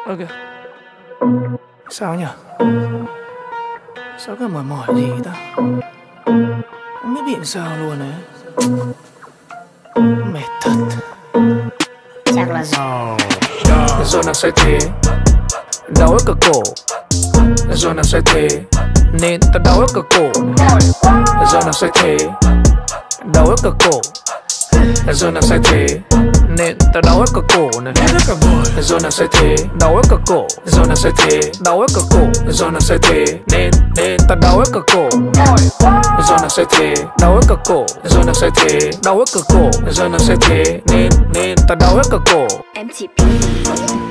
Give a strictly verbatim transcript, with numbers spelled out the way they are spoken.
Ok. Sao nhỉ? Sao cứ mỏi mỏi gì ta? Không biết bị sao luôn đấy. Mệt thật. Chắc là do Do nàng say thế, đau ở cả cổ. Do nàng say thế, nên ta đau ở cả cổ. Do nàng say thế, đau ở cả cổ. Do nàng say thế, nên ta đau ở cả cổ này. Do nàng say thế, đau ở cả cổ. Do nàng say thế, đau ở cả cổ. Do nàng say thế, nên nên ta đau ở cả cổ. Do nàng say thế, đau ở cả cổ. Do nàng say thế, đau ở cả cổ. Do nàng say thế, nên nên ta đau ở cả cổ. em tê pê